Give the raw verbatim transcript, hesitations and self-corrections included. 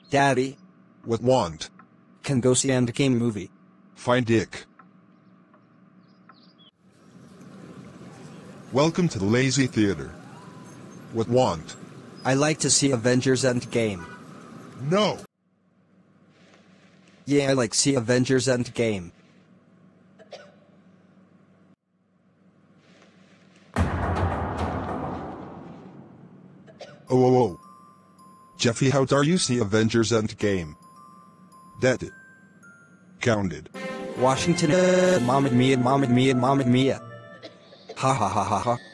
Daddy, What want? can go see Endgame movie. Find Dick. Welcome to the Lazy Theater. What want? I like to see Avengers Endgame. No. Yeah, I like see Avengers Endgame. Oh, oh, oh. Jeffy, how dare you see Avengers Endgame? That it. Counted. Washington, uh, Mamma Mia, Mamma Mia, Mamma Mia. Ha ha ha ha ha.